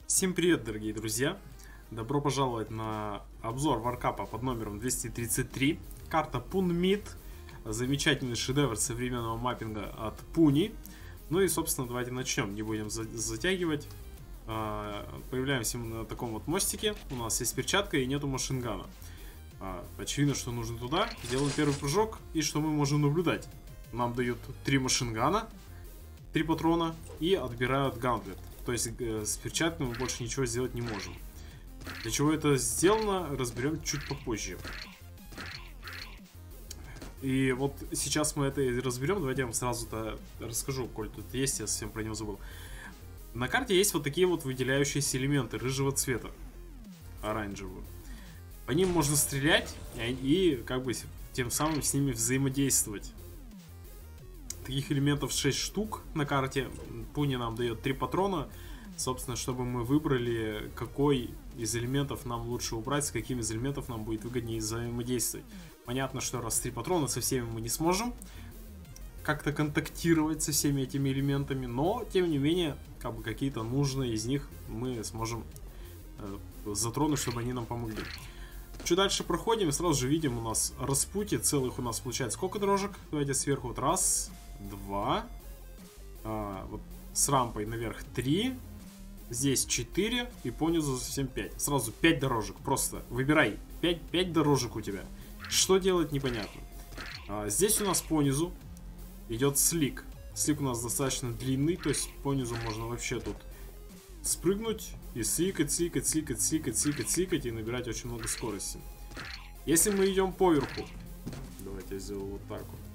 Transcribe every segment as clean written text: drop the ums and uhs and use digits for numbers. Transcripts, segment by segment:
Всем привет, дорогие друзья! Добро пожаловать на обзор варкапа под номером 233. Карта Пунмит. Замечательный шедевр современного маппинга от Пуни. Ну и, собственно, давайте начнем. Не будем затягивать. Появляемся мы на таком вот мостике. У нас есть перчатка и нету машингана. Очевидно, что нужно туда. Делаем первый прыжок. И что мы можем наблюдать? Нам дают 3 машингана, 3 патрона и отбирают гантлет. То есть с перчаткой мы больше ничего сделать не можем. Для чего это сделано, разберем чуть попозже. И вот сейчас мы это и разберем. Давайте я вам сразу-то расскажу, коль тут есть, я совсем про него забыл. На карте есть вот такие вот выделяющиеся элементы рыжего цвета, оранжевого. По ним можно стрелять и как бы тем самым с ними взаимодействовать. Таких элементов 6 штук на карте. Пуни нам дает 3 патрона. Собственно, чтобы мы выбрали, какой из элементов нам лучше убрать, с каким из элементов нам будет выгоднее взаимодействовать. Понятно, что раз 3 патрона, со всеми мы не сможем как-то контактировать со всеми этими элементами. Но, тем не менее, как бы какие-то нужные из них мы сможем затронуть, чтобы они нам помогли. Чуть дальше проходим и сразу же видим у нас распутье. Целых у нас получается сколько дорожек? Давайте сверху. Вот раз, два. Вот с рампой наверх 3. Здесь 4. И понизу совсем 5. Сразу 5 дорожек. Просто выбирай. 5 дорожек у тебя. Что делать, непонятно. Здесь у нас понизу идет слик. Слик у нас достаточно длинный. То есть понизу можно вообще тут спрыгнуть и сликать, сликать, сликать, сликать, сликать, сликать и набирать очень много скорости. Если мы идем поверху, давайте я сделаю вот так вот.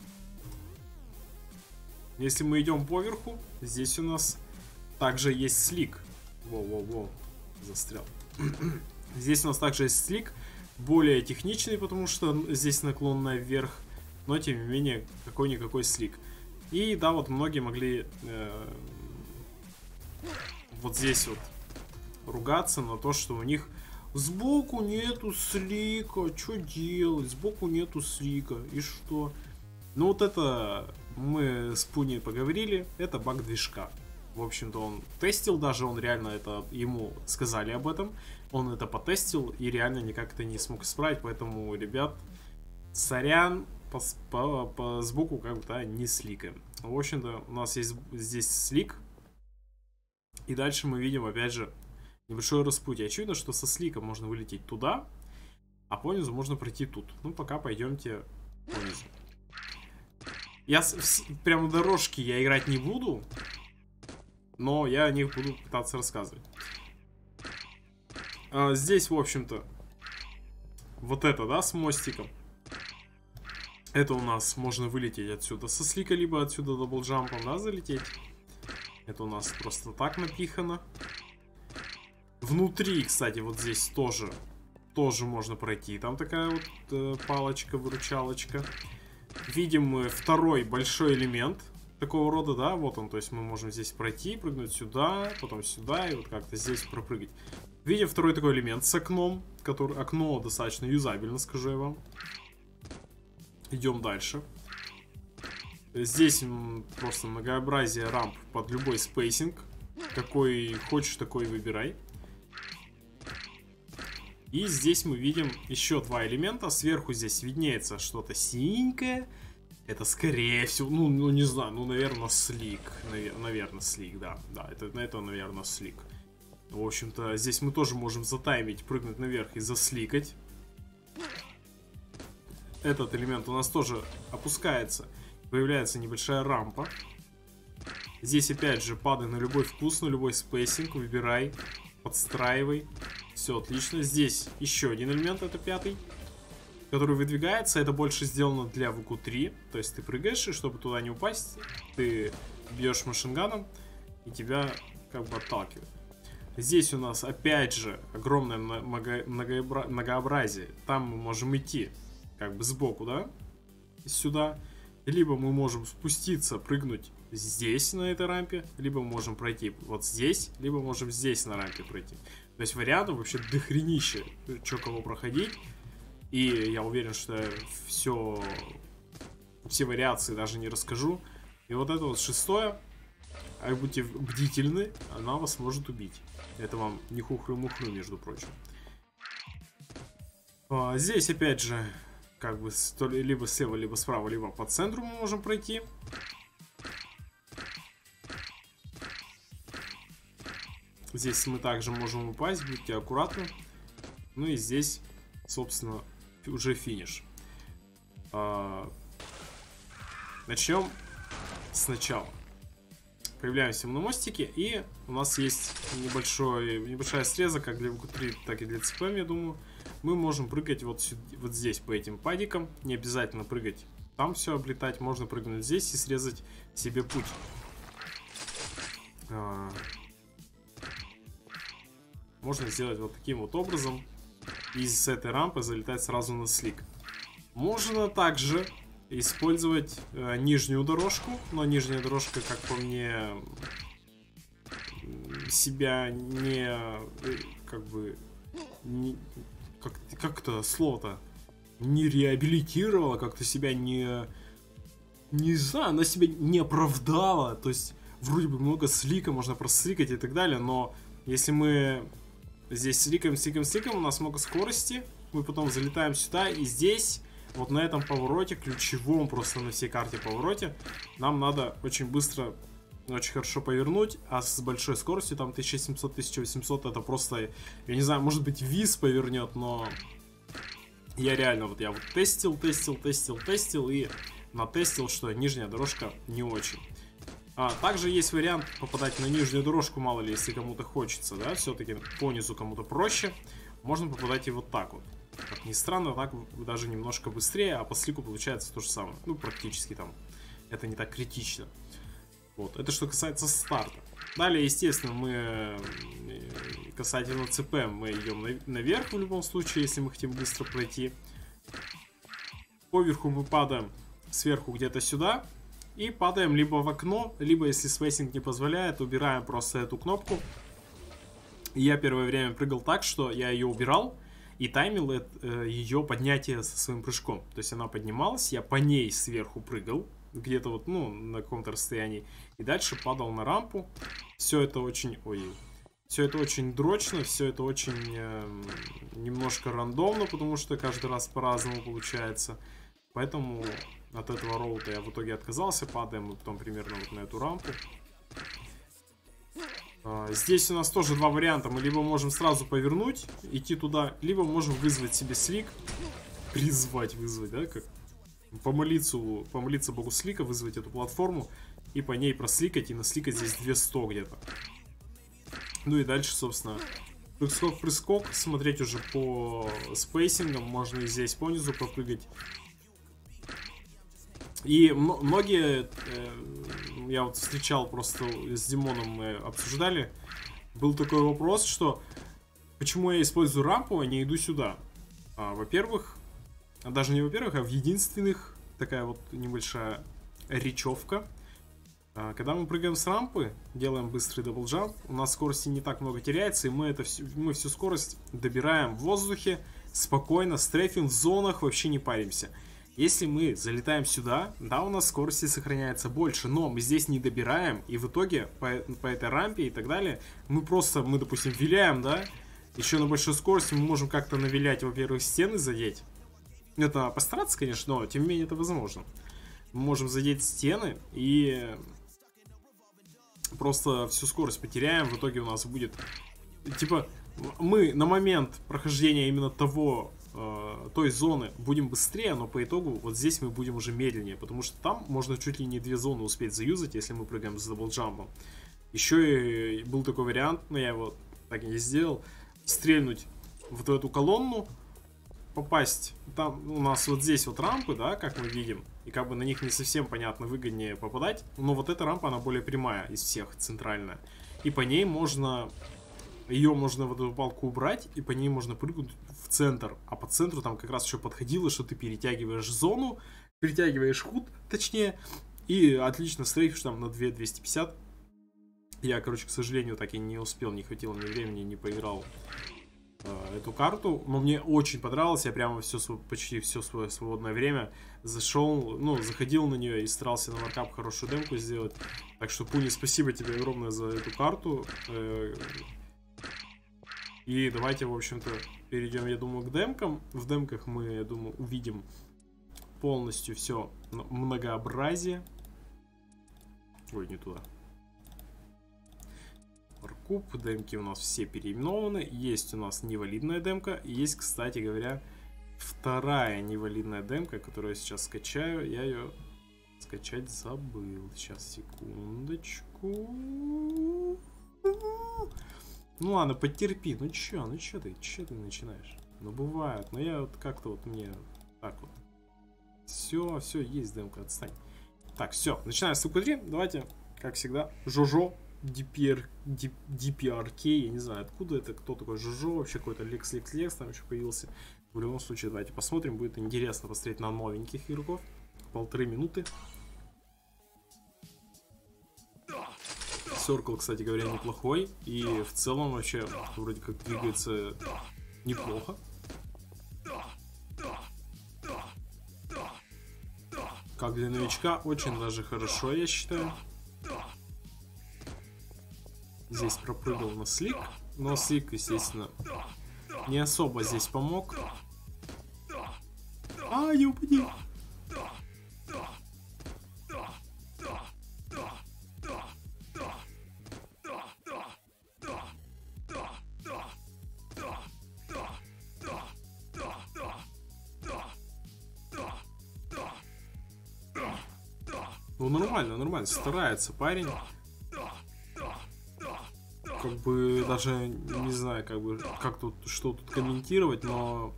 Если мы идем поверху, здесь у нас также есть слик. Воу-воу-воу, застрял. Здесь у нас также есть слик, более техничный, потому что здесь наклонная вверх, но тем не менее какой-никакой слик. И да, вот многие могли вот здесь вот ругаться на то, что у них сбоку нету слика. Что делать? Сбоку нету слика. И что? Ну вот это мы с Пуни поговорили. Это баг движка. В общем-то он тестил, даже он реально это, ему сказали об этом. Он это потестил и реально никак это не смог исправить. Поэтому, ребят, сорян, по сбоку как-то не сликаем. В общем-то у нас есть здесь слик. И дальше мы видим, опять же, небольшое распутье. Очевидно, что со сликом можно вылететь туда, а понизу можно пройти тут. Ну, пока пойдемте понизу. Я прямо дорожки я играть не буду, но я о них буду пытаться рассказывать. Здесь, в общем-то, вот это, да, с мостиком. Это у нас можно вылететь отсюда со слика, либо отсюда даблджампом, да, залететь. Это у нас просто так напихано. Внутри, кстати, вот здесь тоже можно пройти. Там такая вот палочка-выручалочка. Видим мы второй большой элемент такого рода, да, вот он. То есть мы можем здесь пройти, прыгнуть сюда, потом сюда и вот как-то здесь пропрыгать. Видим второй такой элемент с окном, который окно достаточно юзабельно, скажу я вам. Идем дальше. Здесь просто многообразие рамп под любой спейсинг. Какой хочешь, такой выбирай. И здесь мы видим еще 2 элемента. Сверху здесь виднеется что-то синенькое. Это скорее всего, ну не знаю, ну наверное слик. Наверное слик, да. Да, это наверное слик. В общем-то здесь мы тоже можем затаймить, прыгнуть наверх и засликать. Этот элемент у нас тоже опускается. Появляется небольшая рампа. Здесь опять же падай на любой вкус, на любой спейсинг. Выбирай, подстраивай. Все отлично. Здесь еще один элемент, это 5-й, который выдвигается. Это больше сделано для ВК-3. То есть ты прыгаешь, и чтобы туда не упасть, ты бьешь машинганом, и тебя как бы отталкивает. Здесь у нас опять же огромное многообразие. Там мы можем идти как бы сбоку, да, сюда. Либо мы можем спуститься, прыгнуть здесь на этой рампе, либо можем пройти вот здесь, либо можем здесь на рампе пройти. То есть вариантов вообще дохренище, что кого проходить. И я уверен, что я все вариации даже не расскажу. И вот это вот 6-е, А будьте бдительны, она вас может убить. Это вам не хухры-мухры, между прочим. Здесь, опять же, как бы либо слева, либо справа, либо по центру мы можем пройти. Здесь мы также можем упасть, будьте аккуратны. Ну и здесь, собственно, уже финиш. Начнем сначала. Появляемся мы на мостике, и у нас есть небольшой срезок, как для ВК3, так и для ЦПМ, я думаю. Мы можем прыгать вот здесь, по этим падикам. Не обязательно прыгать там все облетать. Можно прыгнуть здесь и срезать себе путь. Можно сделать вот таким вот образом. И с этой рампы залетать сразу на слик. Можно также использовать нижнюю дорожку. Но нижняя дорожка, как по мне, себя не... Как бы... Как-то слово-то не реабилитировала, как-то себя не знаю, она себя не оправдала. То есть вроде бы много слика, можно просликать и так далее, но если мы здесь сликаем, у нас много скорости, мы потом залетаем сюда, и здесь, вот на этом повороте, ключевом просто на всей карте повороте, нам надо очень быстро, очень хорошо повернуть, а с большой скоростью, там 1700-1800, это просто, я не знаю, может быть виз повернет, но я реально, вот я вот тестил и натестил, что нижняя дорожка не очень. Также есть вариант попадать на нижнюю дорожку, мало ли, если кому-то хочется, да, все-таки по низу кому-то проще, можно попадать и вот так вот. Как ни странно, так даже немножко быстрее, а по слику получается то же самое. Ну, практически там, это не так критично. Вот, это что касается старта. Далее, естественно, мы касательно ЦП, мы идем наверх в любом случае, если мы хотим быстро пройти. Поверху мы падаем сверху где-то сюда. И падаем либо в окно, либо, если спейсинг не позволяет, убираем просто эту кнопку. Я первое время прыгал так, что я ее убирал и таймил ее поднятие со своим прыжком. То есть она поднималась, я по ней сверху прыгал, где-то вот, ну, на каком-то расстоянии. И дальше падал на рампу. Все это очень... Все это очень дрочно, все это очень немножко рандомно, потому что каждый раз по-разному получается. Поэтому от этого роута я в итоге отказался. Падаем мы потом примерно вот на эту рампу. Здесь у нас тоже два варианта. Мы либо можем сразу повернуть, идти туда, либо можем вызвать себе слик. Вызвать, да? Как помолиться богу слика, вызвать эту платформу и по ней просликать, и насликать здесь 200 где-то. Ну и дальше, собственно, прыскок, смотреть уже по спейсингам. Можно и здесь понизу попрыгать. И многие, я вот встречал просто с Димоном, мы обсуждали, был такой вопрос, что почему я использую рампу, а не иду сюда. Во-первых, даже не во-первых, а в единственных, такая вот небольшая речевка. Когда мы прыгаем с рампы, делаем быстрый даблджамп, у нас скорости не так много теряется, и мы всю скорость добираем в воздухе, спокойно, стрейфим в зонах, вообще не паримся. Если мы залетаем сюда, да, у нас скорости сохраняется больше, но мы здесь не добираем, и в итоге по этой рампе и так далее, мы, допустим, виляем, да, еще на большой скорости мы можем как-то навилять, во-первых, стены задеть. Это постараться, конечно, но тем не менее это возможно. Мы можем задеть стены и просто всю скорость потеряем, в итоге у нас будет, типа, мы на момент прохождения именно той зоны будем быстрее, но по итогу вот здесь мы будем уже медленнее, потому что там можно чуть ли не 2 зоны успеть заюзать, если мы прыгаем с даблджампом. Еще и был такой вариант, но я его так и не сделал, стрельнуть в эту колонну, попасть, там у нас вот здесь вот рампы, да, как мы видим, и как бы на них не совсем понятно, выгоднее попадать, но вот эта рампа, она более прямая из всех, центральная, и по ней можно... Ее можно в эту палку убрать, и по ней можно прыгнуть в центр. А по центру там как раз еще подходило, что ты перетягиваешь зону, перетягиваешь худ, точнее, и отлично стрейфишь там на 250. Я, короче, к сожалению, так и не успел, не хватило мне времени, не поиграл эту карту, но мне очень понравилось, я прямо почти все свое свободное время зашел, ну, заходил на нее и старался на маркап хорошую демку сделать. Так что, Пуни, спасибо тебе огромное за эту карту. И давайте, в общем-то, перейдем, я думаю, к демкам. В демках мы, я думаю, увидим полностью все многообразие. Ой, не туда. Паркуп, демки у нас все переименованы. Есть у нас невалидная демка. Есть, кстати говоря, вторая невалидная демка, которую я сейчас скачаю. Я ее скачать забыл. Сейчас, секундочку. Ну ладно, потерпи. Ну чё ты начинаешь? Ну бывает. Но я вот как-то вот мне так вот. Все, есть демка, отстань. Так, все, начинаем с УК3. Давайте, как всегда, Жожо, DPRK, я не знаю, откуда это, кто такой Жожо, вообще какой-то Лекс, там еще появился. В любом случае, давайте посмотрим, будет интересно посмотреть на новеньких игроков. 1,5 минуты. Circle, кстати говоря, неплохой, и в целом вообще вроде как двигается неплохо. Как для новичка, очень даже хорошо, я считаю. Здесь пропрыгал на слик, но слик, естественно, не особо здесь помог. Не упади! Ну нормально, старается парень. Как бы даже не знаю, как тут, что тут комментировать, но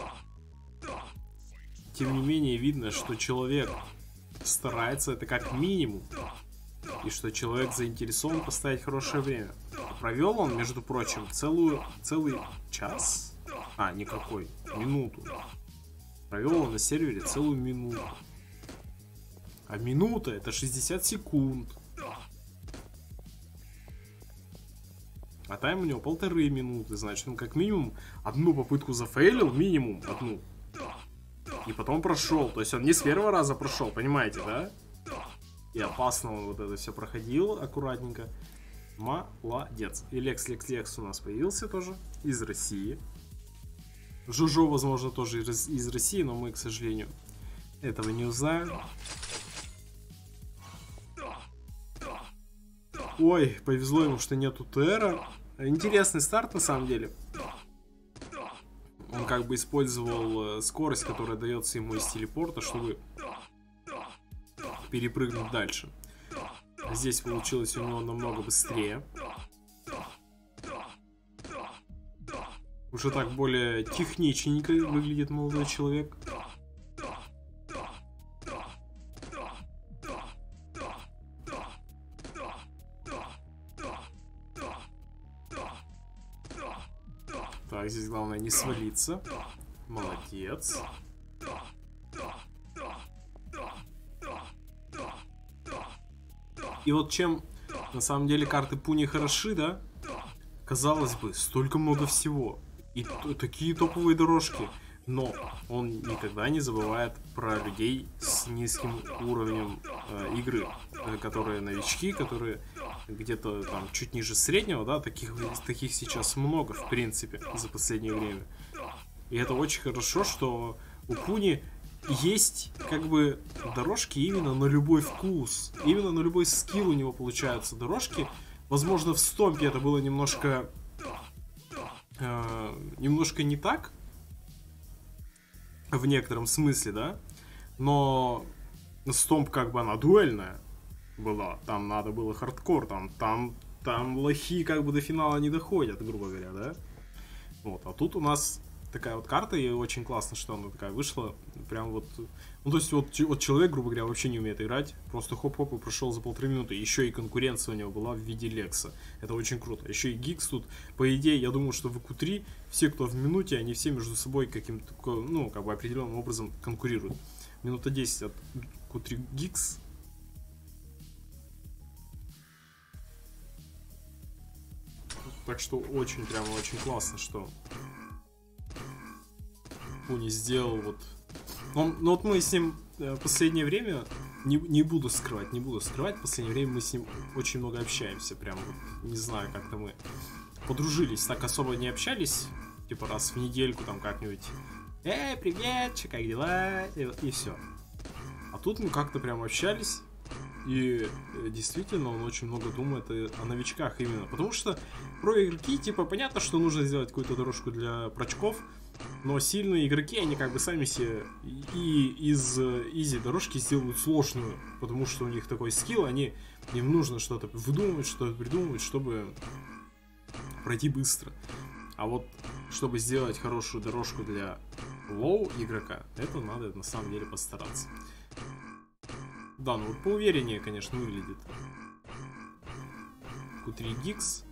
тем не менее видно, что человек старается, это как минимум, и что человек заинтересован поставить хорошее время. Провел он, между прочим, целый час, никакой, минуту. Провел он на сервере целую минуту. А минута это 60 секунд. А тайм у него 1,5 минуты. Значит, он как минимум одну попытку зафейлил, минимум одну. И потом прошел. То есть он не с первого раза прошел, понимаете, да? И опасно он вот это все проходил аккуратненько. Молодец. И Лекс у нас появился тоже из России. Жужо, возможно, тоже из России, но мы, к сожалению, этого не узнаем. Ой, повезло ему, что нету ТРа. Интересный старт, на самом деле. Он как бы использовал скорость, которая дается ему из телепорта, чтобы перепрыгнуть дальше. Здесь получилось у него намного быстрее. Уже так более техничненько выглядит молодой человек. Так, здесь главное не свалиться. Молодец. И вот чем на самом деле карты Пуни хороши, да? Казалось бы, столько много всего. И такие топовые дорожки. Но он никогда не забывает про людей с низким уровнем игры. Которые новички, которые где-то там чуть ниже среднего, да, таких сейчас много, в принципе, за последнее время. И это очень хорошо, что у Пуни есть как бы дорожки именно на любой вкус. Именно на любой скилл у него получаются дорожки. Возможно, в Стомпе это было немножко не так. В некотором смысле, да. Но Стомп как бы она дуэльная была. Там надо было хардкор. Там лохи как бы до финала не доходят, грубо говоря, да. Вот. А тут у нас такая вот карта, и очень классно, что она такая вышла. Прям вот. Ну, то есть, вот человек, грубо говоря, вообще не умеет играть. Просто хоп-хоп и прошел за 1,5 минуты. Еще и конкуренция у него была в виде Лекса. Это очень круто. Еще и Гикс тут, по идее, я думаю, что в ИК3 все, кто в минуте, они все между собой каким-то, ну, как бы определенным образом конкурируют. Минута 10 от ИК3 Гикс. Так что очень, прямо очень классно, что Пуни сделал вот... Ну вот мы с ним последнее время, не буду скрывать, в последнее время мы с ним очень много общаемся, прям вот, не знаю, как-то мы подружились, так особо не общались, типа раз в недельку там как-нибудь, привет, как дела, и все. А тут мы как-то прям общались, и действительно он очень много думает о новичках именно, потому что про игроки, типа, понятно, что нужно сделать какую-то дорожку для прочков, но сильные игроки, они как бы сами себе и из изи дорожки сделают сложную, потому что у них такой скилл, им нужно что-то выдумывать, что-то придумывать, чтобы пройти быстро. А вот, чтобы сделать хорошую дорожку для лоу игрока, это надо на самом деле постараться. Да, ну вот поувереннее, конечно, выглядит. Q3 Gix.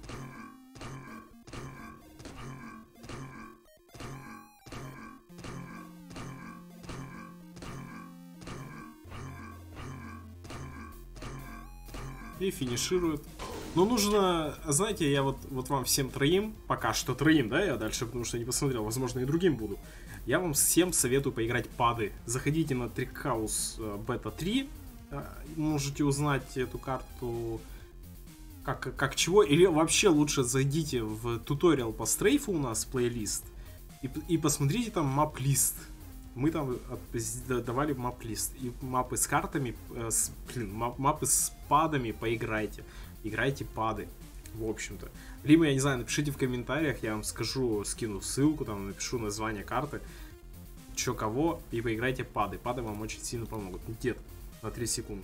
И финиширует. Но нужно, знаете, я вот вам всем троим, пока что троим, да, я дальше, потому что не посмотрел, возможно, и другим буду. Я вам всем советую поиграть пады. Заходите на Trickhouse Beta 3, можете узнать эту карту как чего, или вообще лучше зайдите в туториал по стрейфу у нас, плейлист, и посмотрите там мап-лист. Мы там давали мап-лист. И мапы с картами, мапы с падами поиграйте. Играйте пады, в общем-то. Либо, я не знаю, напишите в комментариях, я вам скажу, скину ссылку, там напишу название карты, чё кого, и поиграйте пады. Пады вам очень сильно помогут. Где-то на 3 секунды.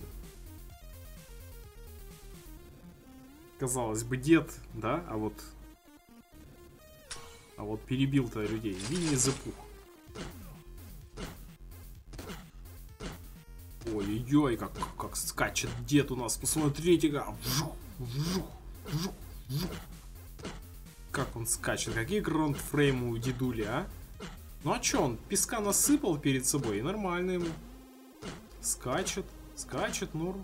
Казалось бы, дед, да? А вот перебил-то людей. Винни-the-Пух. Ой-ой-ой, как скачет дед у нас. Посмотрите-ка. Вжух, вжух, вжух, вжух. Как он скачет. Какие граундфреймы у дедули, а? Ну а чё, он песка насыпал перед собой, и нормально ему. Скачет, норм.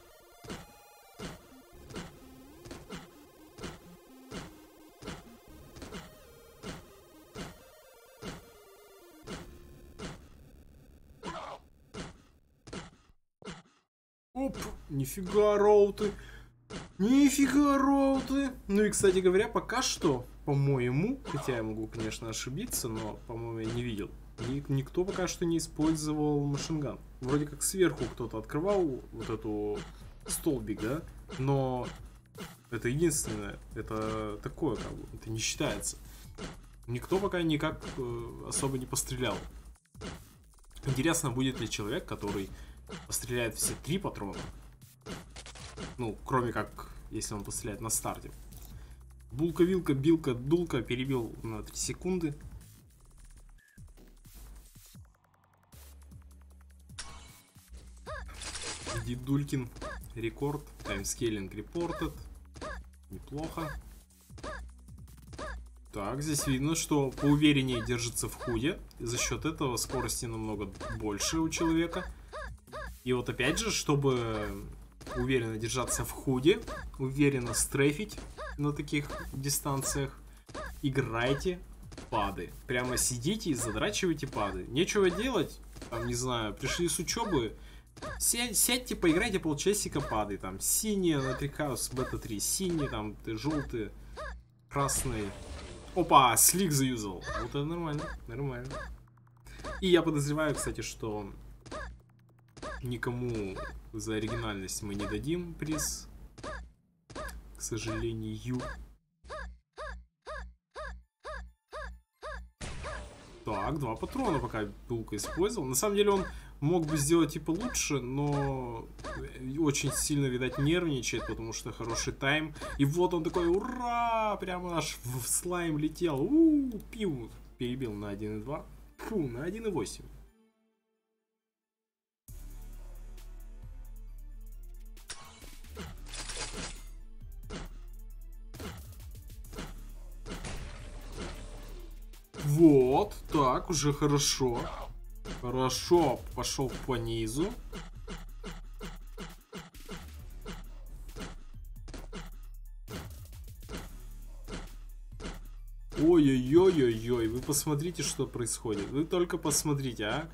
Оп, нифига роуты. Нифига роуты. Ну и, кстати говоря, пока что, по-моему, хотя я могу, конечно, ошибиться, но, по-моему, я не видел, никто пока что не использовал машинган. Вроде как сверху кто-то открывал вот эту столбик, да? Но это единственное, это такое, как бы, это не считается. Никто пока никак особо не пострелял. Интересно, будет ли человек, который постреляет все 3 патрона. Ну, кроме как, если он постреляет на старте. Булка, вилка, билка, дулка. Перебил на 3 секунды. Дедулькин рекорд. Таймскейлинг репортед. Неплохо. Так, здесь видно, что поувереннее держится в худе. За счет этого скорости намного больше у человека. И вот опять же, чтобы уверенно держаться в худе, уверенно стрейфить на таких дистанциях, играйте пады. Прямо сидите и задрачивайте пады. Нечего делать, там, не знаю, пришли с учебы, сядьте, поиграйте полчасика пады. Там синие на Trickhouse Beta 3, синие, там, желтые, красные. Опа, слик заюзал. Вот это нормально, нормально. И я подозреваю, кстати, что никому за оригинальность мы не дадим приз, к сожалению. Так, 2 патрона пока Булка использовал. На самом деле он мог бы сделать типа лучше, но очень сильно, видать, нервничает, потому что хороший тайм. И вот он такой, ура! Прямо аж в слайм летел. Пиу! Перебил на 1.2. Фу, на 1.8. Вот, так, уже хорошо. Хорошо, пошел по низу. Ой-ой-ой-ой-ой, вы посмотрите, что происходит. Вы только посмотрите, а.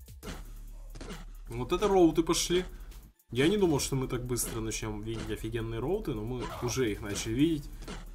Вот это роуты пошли. Я не думал, что мы так быстро начнем видеть офигенные роуты, но мы уже их начали видеть.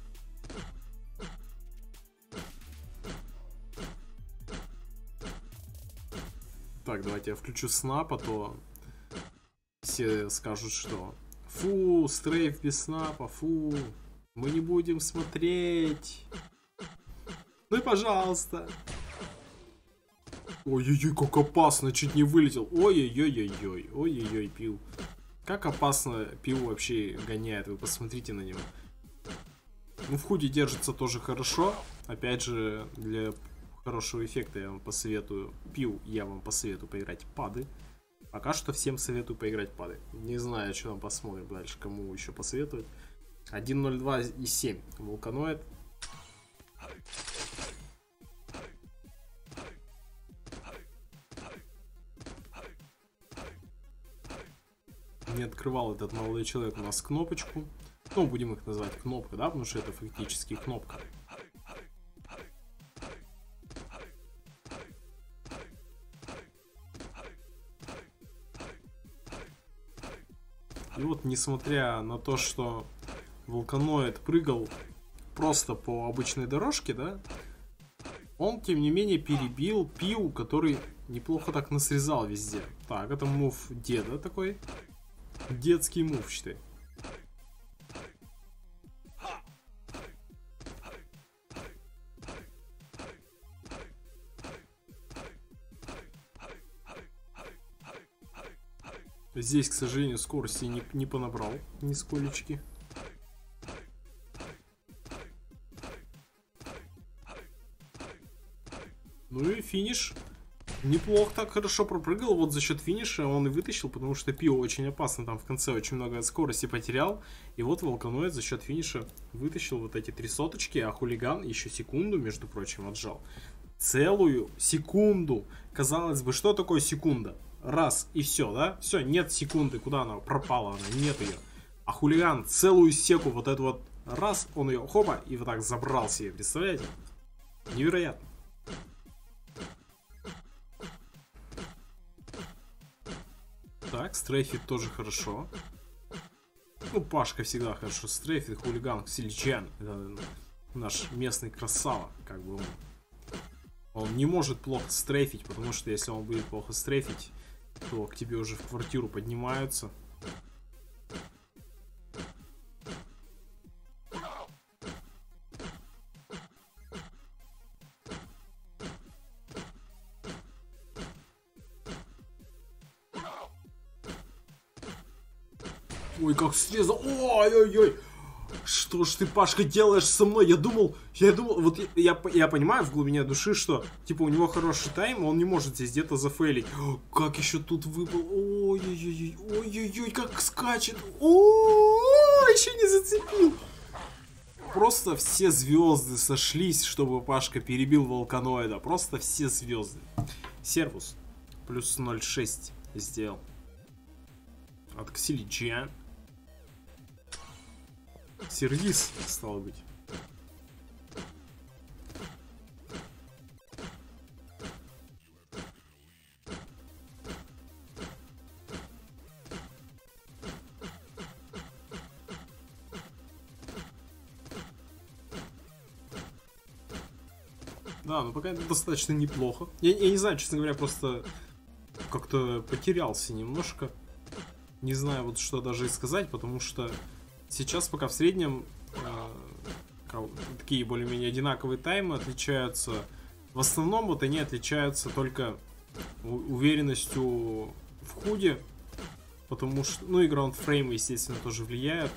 Так, давайте я включу снап, а то все скажут, что фу, стрейф без снапа, фу, мы не будем смотреть. Ну и пожалуйста. Ой-ой-ой, как опасно, чуть не вылетел. Ой-ой-ой-ой-ой, ой-ой-ой, Пил. Как опасно Пил вообще гоняет, вы посмотрите на него. Ну, в худи держится тоже хорошо. Опять же, для хорошего эффекта я вам посоветую, Пил, я вам посоветую поиграть пады. Пока что всем советую поиграть пады. Не знаю, что там посмотрим дальше, кому еще посоветовать. 1.02 и 7. Вулканоид. Не открывал этот молодой человек у нас кнопочку. Ну, будем их называть кнопка, да, потому что это фактически кнопка. И вот, несмотря на то, что Вулканоид прыгал просто по обычной дорожке, да, он, тем не менее, перебил Пиу, который неплохо так насрезал везде. Так, это мув деда такой. Детский мув, считай. Здесь, к сожалению, скорости не понабрал нисколечки. Ну и финиш. Неплохо так хорошо пропрыгал. Вот за счет финиша он и вытащил, потому что Пио очень опасно там в конце очень много скорости потерял. И вот Вулканоид за счет финиша вытащил вот эти 3 соточки, а Хулиган еще секунду, между прочим, отжал. Целую секунду. Казалось бы, что такое секунда? Раз и все, да? Все, нет секунды, куда она пропала, она нет ее. А Хулиган целую секу, вот эту вот раз, он ее хопа и вот так забрал себе, представляете? Невероятно. Так, стрейфит тоже хорошо. Ну, Пашка всегда хорошо стрейфит, Хулиган, Ксиличан. Это наш местный красава, как бы он не может плохо стрейфить, потому что если он будет плохо стрейфить, то к тебе уже в квартиру поднимаются. Ой, как срезал. Ой-ой-ой. Что ж ты, Пашка, делаешь со мной? Я думал, вот я понимаю в глубине души, что, типа, у него хороший тайм, он не может здесь где-то зафейлить. О, как еще тут выпал. Ой-ой-ой, ой-ой-ой, как скачет. О, еще не зацепил. Просто все звезды сошлись, чтобы Пашка перебил Вулканоида. Просто все звезды. Сервус. Плюс 0.6 сделал. От Ксиличан. Сервис, стало быть. Да, ну пока это достаточно неплохо. Я не знаю, честно говоря, просто как-то потерялся немножко. Не знаю, вот что даже и сказать, потому что сейчас пока в среднем такие более-менее одинаковые таймы отличаются. В основном вот они отличаются только уверенностью в худе, потому что, ну и граундфреймы, естественно, тоже влияют.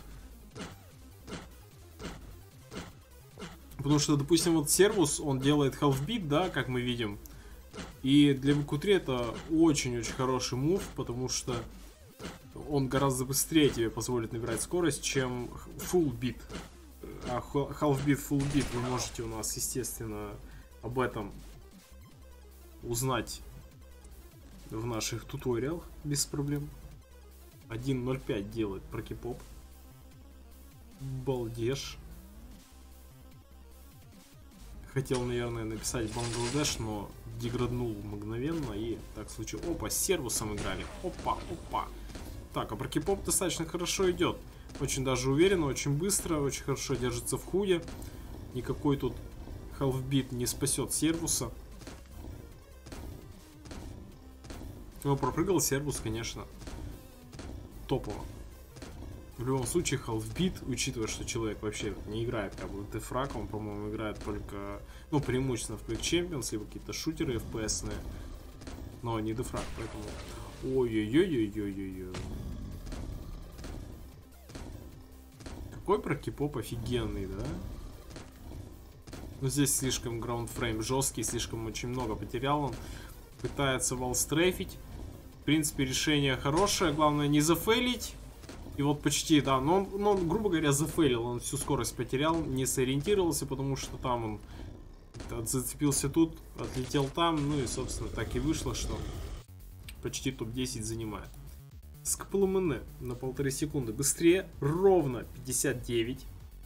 Потому что, допустим, вот Сервус, он делает half-beat, да, как мы видим. И для ВК3 это очень-очень хороший мув, потому что он гораздо быстрее тебе позволит набирать скорость, чем full beat. А half beat, full beat вы можете у нас, естественно, об этом узнать в наших туториалах без проблем. 1.05 делает прокипоп. Балдеж. Хотел, наверное, написать Бангладеш, но деграднул мгновенно, и так случилось. Опа, с сервусом играли. Опа, опа. Так, а прокипоп достаточно хорошо идет. Очень даже уверенно, очень быстро, очень хорошо держится в худе. Никакой тут халфбит не спасет сервуса. Но пропрыгал сервус, конечно, топово. В любом случае, халфбит, учитывая, что человек вообще не играет как бы дефраг, он, по-моему, играет только, ну, преимущественно в Quake Champions, либо какие-то шутеры FPS-ные, но не дефраг, поэтому... Ой-ой-ой-ой-ой-ой-ой. Какой прокипоп офигенный, да? Но здесь слишком граундфрейм жесткий, слишком очень много потерял он. Пытается валстрейфить. В принципе, решение хорошее, главное не зафейлить. И вот почти, да, но он, грубо говоря, зафейлил, он всю скорость потерял, не сориентировался, потому что там он зацепился тут, отлетел там, ну и, собственно, так и вышло, что почти топ-10 занимает. СКПЛМН на 1,5 секунды быстрее, ровно 59.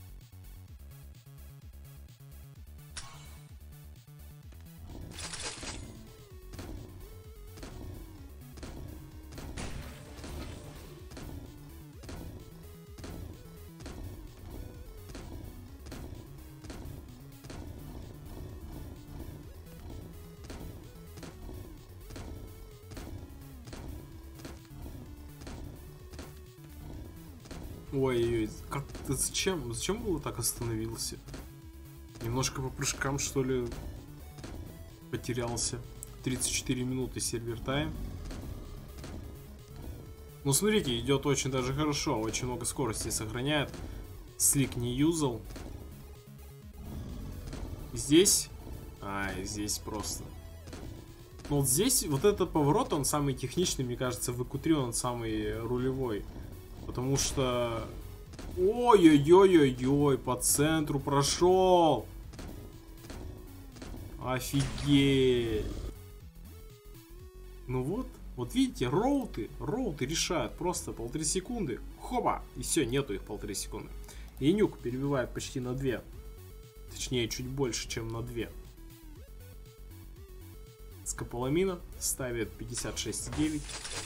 Ой-ой-ой, как ты зачем? Зачем было так остановился? Немножко по прыжкам, что ли, потерялся. 34 минуты сервер тайм. Ну, смотрите, идет очень даже хорошо. Очень много скорости сохраняет. Слик не юзал. Здесь... здесь просто... Ну, вот здесь, вот этот поворот, он самый техничный, мне кажется, в EQ3 он самый рулевой. Потому что... Ой-ой-ой-ой-ой, по центру прошел. Офигеть. Ну вот, вот видите, роуты решают просто 1,5 секунды. Хопа, и все, нету их 1,5 секунды. И Нюк перебивает почти на 2. Точнее, чуть больше, чем на 2. Скополамина ставит 56,9.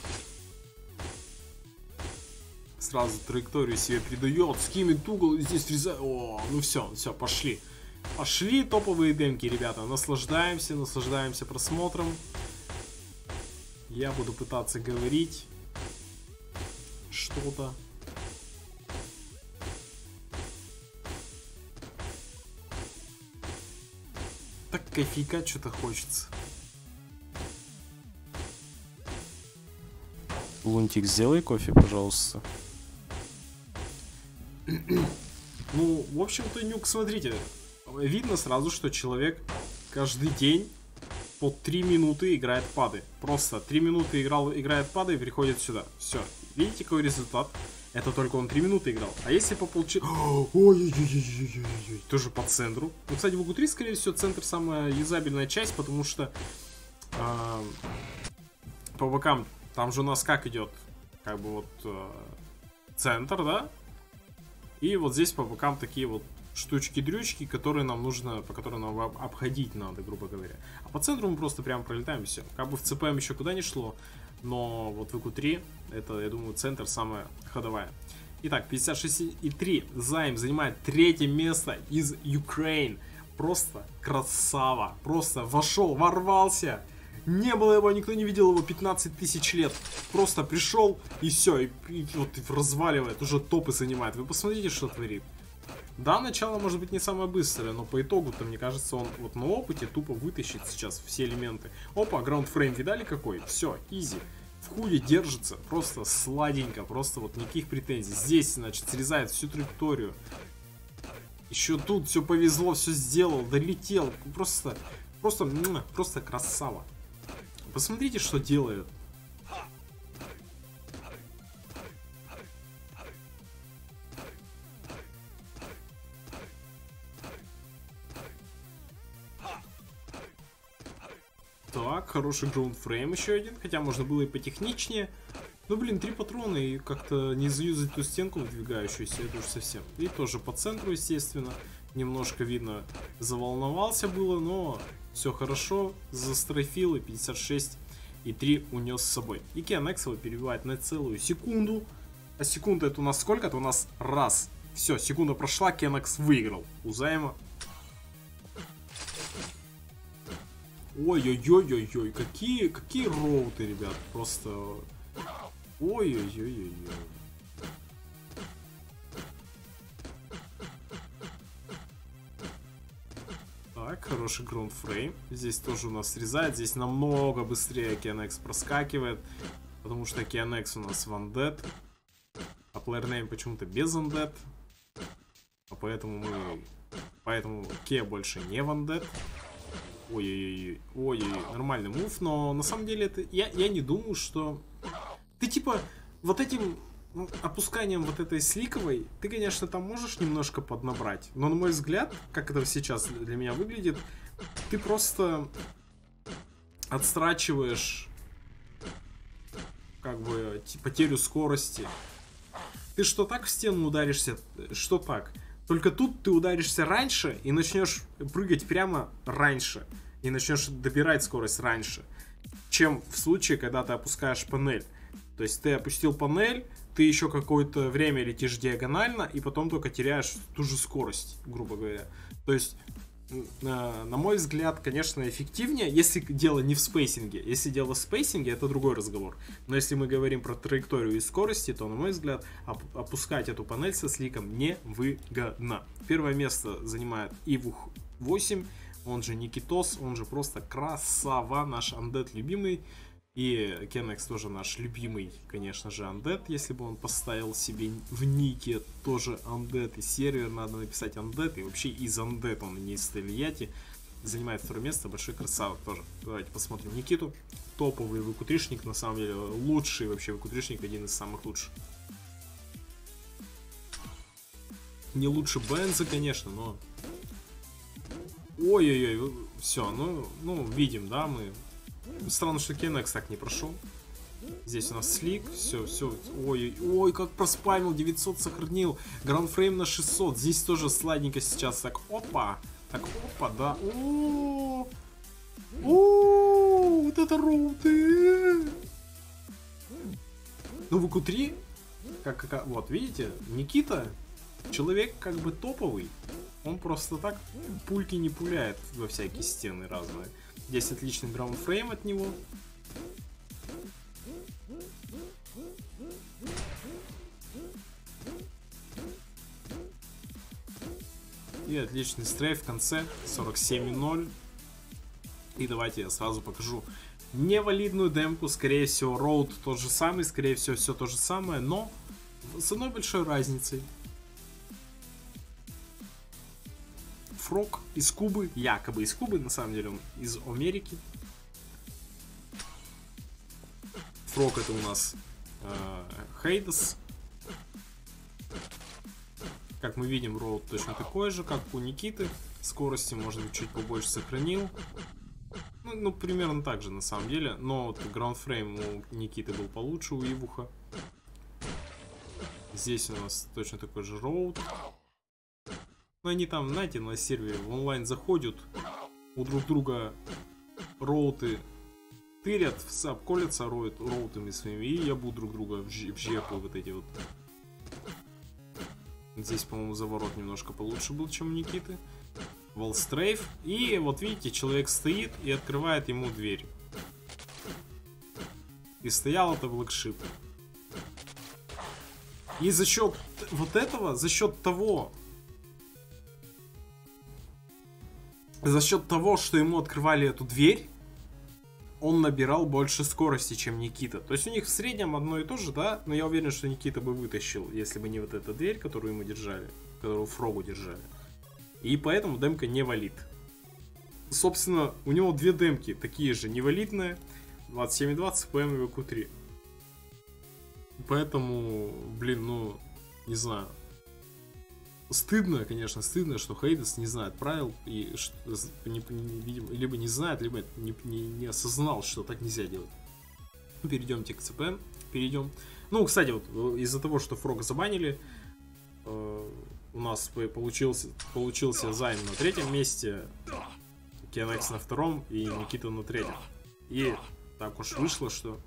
Сразу траекторию себе придает, скимит угол и здесь врезает. О, ну все, пошли. Пошли топовые демки, ребята. Наслаждаемся просмотром. Я буду пытаться говорить что-то. Так кофейка что-то хочется. Лунтик, сделай кофе, пожалуйста. Ну, в общем-то, Нюк, смотрите, видно сразу, что человек каждый день по 3 минуты играет пады. Просто 3 минуты играет пады и приходит сюда. Все. Видите, какой результат? Это только он 3 минуты играл. А если по полчаса... Ой-ой-ой-ой-ой-ой. Тоже по центру. Ну, кстати, в EQ3, скорее всего, центр самая юзабельная часть, потому что по бокам там же у нас как идет? Как бы вот центр, да? И вот здесь по бокам такие вот штучки-дрючки, которые нам нужно, по которым нам обходить надо, грубо говоря. А по центру мы просто прямо пролетаем и все. Как бы в ЦПМ еще куда не шло, но вот в EQ3 это, я думаю, центр самая ходовая. Итак, 56,3. Займ занимает 3-е место из Украины. Просто красава. Просто вошел, ворвался. Не было его, никто не видел его 15 тысяч лет. Просто пришел и все, и вот разваливает, уже топы занимает. Вы посмотрите, что творит. Да, начало может быть не самое быстрое, но по итогу-то, мне кажется, он вот на опыте тупо вытащит сейчас все элементы. Опа, граундфрейм видали какой? Все, изи. В худе держится, просто сладенько, просто вот никаких претензий. Здесь, значит, срезает всю траекторию. Еще тут все повезло, все сделал, долетел. Просто красава. Посмотрите, что делает. Так, хороший граундфрейм еще один. Хотя можно было и потехничнее. Ну, блин, 3 патрона и как-то не заюзать ту стенку выдвигающуюся, это уж совсем. И тоже по центру, естественно. немножко, видно, заволновался было, но все хорошо. Застрайфил и 56,3 унес с собой. И KNX его перебивает на целую секунду. А секунда это у нас сколько? Это у нас раз. Все, секунда прошла, KNX выиграл у Займа. Ой-ой-ой-ой-ой, какие роуты, ребят, просто... Ой-ой-ой-ой-ой. Так, хороший граундфрейм. Здесь тоже у нас срезает. Здесь намного быстрее KNX проскакивает. Потому что KNX у нас в Undead. А PlayerName почему-то без Undead. А поэтому мы... Поэтому Ке больше не в Undead. Ой-ой-ой. Ой-ой-ой. Нормальный мув. Но на самом деле это... Я не думаю, что... Ты типа вот этим... опусканием вот этой сликовой, ты, конечно, там можешь немножко поднабрать, но, на мой взгляд, как это сейчас для меня выглядит, ты просто отстрачиваешь как бы потерю скорости. Ты что так в стену ударишься, что так. Только тут ты ударишься раньше и начнешь прыгать прямо раньше. И начнешь добирать скорость раньше, чем в случае, когда ты опускаешь панель. То есть ты опустил панель, ты еще какое-то время летишь диагонально, и потом только теряешь ту же скорость, грубо говоря. То есть, на мой взгляд, конечно, эффективнее, если дело не в спейсинге. Если дело в спейсинге, это другой разговор. Но если мы говорим про траекторию и скорости, то, на мой взгляд, опускать эту панель со сликом невыгодно. Первое место занимает Ивух 8, он же Никитос, он же просто красава, наш Undead любимый. И KNX тоже наш любимый, конечно же, Undead, если бы он поставил себе в нике тоже Undead, и сервер надо написать Undead, и вообще из Undead он не из Тольятти, занимает второе место, большой красава тоже. Давайте посмотрим Никиту, топовый ВК-3-шник, на самом деле, лучший вообще ВК-3-шник, один из самых лучших. Не лучше Бенза, конечно, но... Ой-ой-ой, все, ну, видим, да, мы... Странно, что KNX так не прошел. Здесь у нас слик. Все. Ой, как проспамил. 900 сохранил. Граундфрейм на 600. Здесь тоже сладенько сейчас. Так, опа. Так, опа, да. О, вот это роуты. Ну, в ВК3, вот, видите, Никита, человек как бы топовый. Он просто так пульки не пуляет во всякие стены разные. Здесь отличный граундфрейм от него. И отличный стрейф в конце. 47,0. И давайте я сразу покажу невалидную демку. Скорее всего, роут тот же самый. Скорее всего, все то же самое. Но с одной большой разницей. Фрог из Кубы, якобы из Кубы, на самом деле он из Америки. Фрог это у нас Хейдес. Как мы видим, роут точно такой же, как у Никиты. Скорости, может быть, чуть побольше сохранил. Ну, примерно так же, на самом деле. Но вот граундфрейм у Никиты был получше, у Ивуха. Здесь у нас точно такой же роут. Но они там, знаете, на сервере в онлайн заходят, у друг друга роуты тырят, обколятся роутами своими и ебут друг друга в жепу вот эти вот. Здесь, по-моему, заворот немножко получше был, чем у Никиты. Волстрейф. И вот видите, человек стоит и открывает ему дверь. И стоял это Blackship. И за счет вот этого, за счет того, что ему открывали эту дверь, он набирал больше скорости, чем Никита. То есть у них в среднем одно и то же, да? Но я уверен, что Никита бы вытащил, если бы не вот эта дверь, которую ему держали, которую Фрогу держали. И поэтому демка не валит. Собственно, у него две демки, такие же невалидные. 27.2 CPM и VQ3. Поэтому, блин, ну, не знаю. Стыдно, конечно, стыдно, что Хейдес не знает правил и либо не знает, либо не осознал, что так нельзя делать. Перейдемте к CPM. Ну, кстати, вот из-за того, что Фрога забанили, у у нас получился Займ на 3-м месте, Кианекс на 2-м и Никита на 3-м. И так уж вышло, что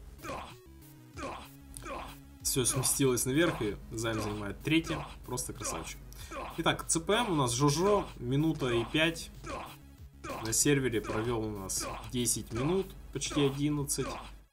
все сместилось наверх, и Займ занимает 3-й. Просто красавчик. Итак, ЦПМ у нас Жожо, минута и 5. На сервере провел у нас 10 минут, почти 11.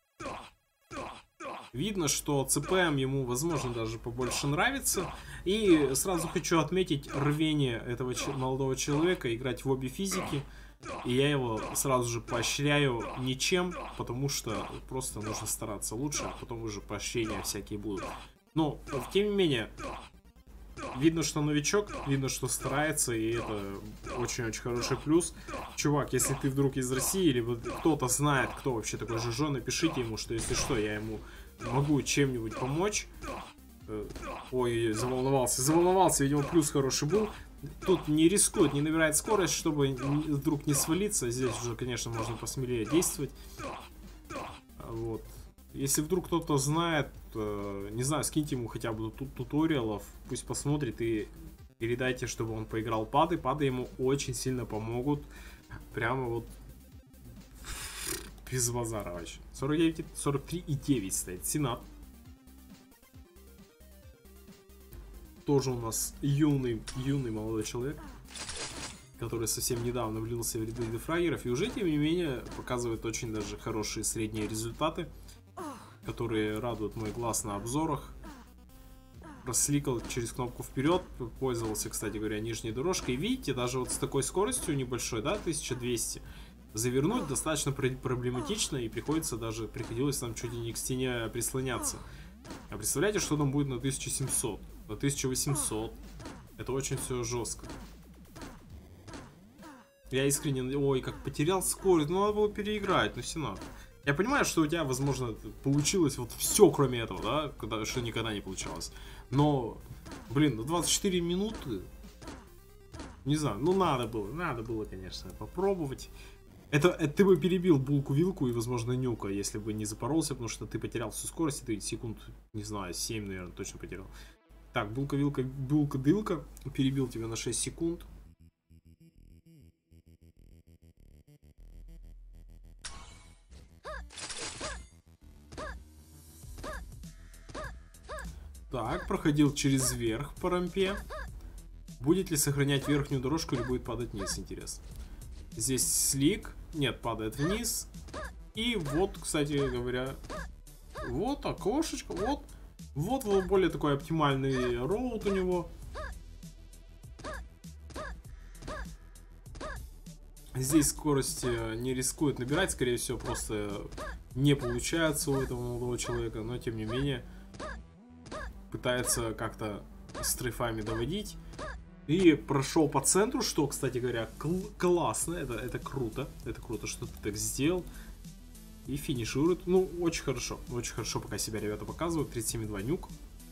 Видно, что ЦПМ ему, возможно, даже побольше нравится. И сразу хочу отметить рвение этого молодого человека играть в обе физики. И я его сразу же поощряю ничем, потому что просто нужно стараться лучше, а потом уже поощрения всякие будут. Но, тем не менее, видно, что новичок, видно, что старается, и это очень-очень хороший плюс. Чувак, если ты вдруг из России, либо кто-то знает, кто вообще такой Жожо, напишите ему, что если что, я ему могу чем-нибудь помочь. Ой, заволновался, видимо, плюс хороший был. Тут не рискует, не набирает скорость, чтобы вдруг не свалиться. Здесь уже, конечно, можно посмелее действовать. Вот. Если вдруг кто-то знает, не знаю, скиньте ему хотя бы туториалов, пусть посмотрит и передайте, чтобы он поиграл пады. Пады ему очень сильно помогут. Прямо вот без базара вообще. 43,9 стоит. Сенат. Тоже у нас юный молодой человек, который совсем недавно влился в ряды дефрагеров. И уже, тем не менее, показывает очень даже хорошие средние результаты, которые радуют мой глаз на обзорах. Просликал через кнопку вперед, пользовался, кстати говоря, нижней дорожкой. И видите, даже вот с такой скоростью небольшой, да, 1200, завернуть достаточно проблематично, и приходилось нам чуть ли не к стене прислоняться. А представляете, что там будет на 1700, на 1800? Это очень все жестко. Я искренне, ой, как потерял скорость, ну надо было переиграть, ну Сенат. Я понимаю, что у тебя, возможно, получилось вот все, кроме этого, да, что никогда не получалось. Но, блин, на 24 минуты, не знаю, ну надо было, конечно, попробовать. Это ты бы перебил булку-вилку и, возможно, нюка, если бы не запоролся, потому что ты потерял всю скорость, и ты секунд, не знаю, 7, наверное, точно потерял. Так, булка-дылка, перебил тебя на 6 секунд. Так, проходил через верх по рампе. Будет ли сохранять верхнюю дорожку или будет падать вниз, интересно. Здесь слик. Нет, падает вниз. И вот, кстати говоря, вот окошечко. Вот более такой оптимальный роут у него. Здесь скорость не рискует набирать. Скорее всего, просто не получается у этого молодого человека. Но, тем не менее, пытается как-то стрейфами доводить. И прошел по центру, что, кстати говоря, классно. Это круто. Это круто, что ты так сделал. И финиширует. Ну, очень хорошо. Очень хорошо пока себя ребята показывают. 37,2 нюк.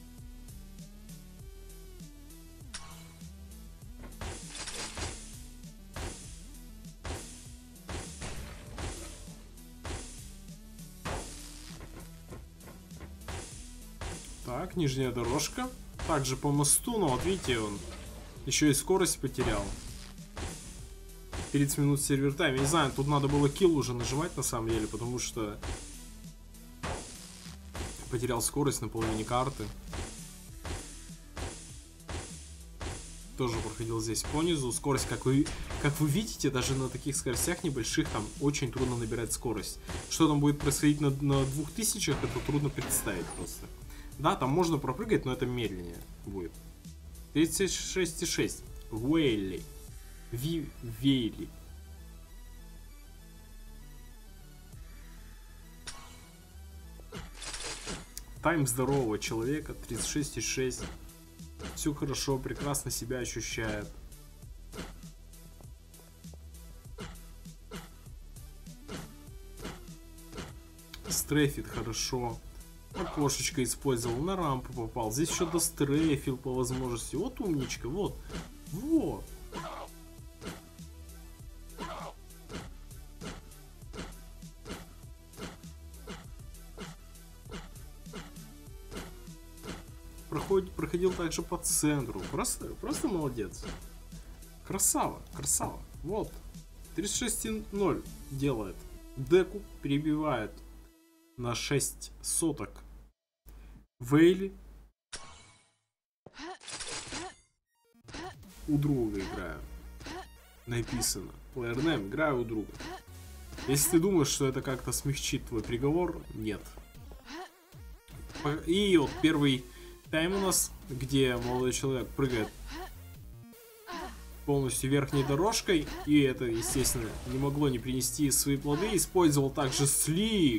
Так, нижняя дорожка. Также по мосту, но вот видите, он еще и скорость потерял. 30 минут сервер тайм. Я не знаю, тут надо было килл уже нажимать на самом деле, потому что потерял скорость на половине карты. Тоже проходил здесь по низу. Скорость, как вы видите, даже на таких скоростях небольших там очень трудно набирать скорость. Что там будет происходить на 2000, это трудно представить просто. Да, там можно пропрыгать, но это медленнее будет. 36,6. Вейли. Вейли. Тайм здорового человека. 36,6. Все хорошо, прекрасно себя ощущает. Стрейфит хорошо. Окошечко использовал, на рампу попал. Здесь еще дострейфил по возможности. Вот умничка, вот. Вот. проходил также по центру. Просто молодец. Красава, красава. Вот. 36-0 делает. Деку перебивает на 6 соток. Вейли. У друга играю. Написано. Player name, играю у друга. Если ты думаешь, что это как-то смягчит твой приговор, нет. И вот первый тайм у нас, где молодой человек прыгает полностью верхней дорожкой, и это, естественно, не могло не принести свои плоды. Использовал также слик.